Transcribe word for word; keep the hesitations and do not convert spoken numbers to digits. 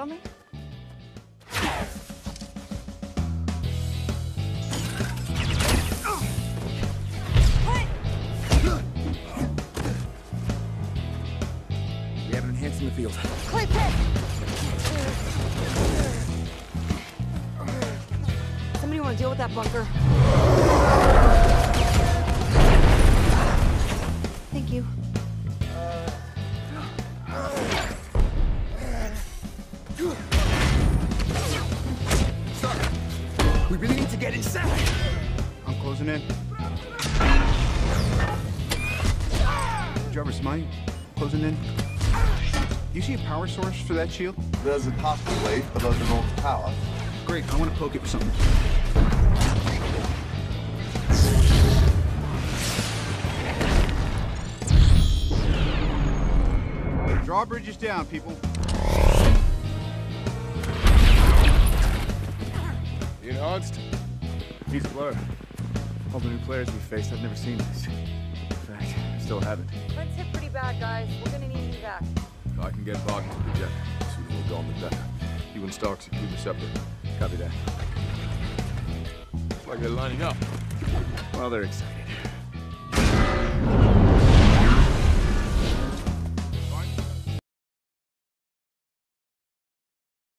me? We have an enhance in the field. Click it! Somebody want to deal with that bunker? Thank you. We really need to get inside. I'm closing in. Jarvis, mine. Closing in. You see a power source for that shield? There's a copper weight below the north tower. Great, I want to poke it with something. Drawbridge is down, people. You enhanced? He's a blur. All the new players we faced, I've never seen this. In fact, I still haven't. Let's hit pretty bad, guys. We're gonna need you back. I can get Wagner to the jet. The sooner we're gone, the better. You and Stark secure the separate. Copy that. Looks like they're lining up. Well, they're excited.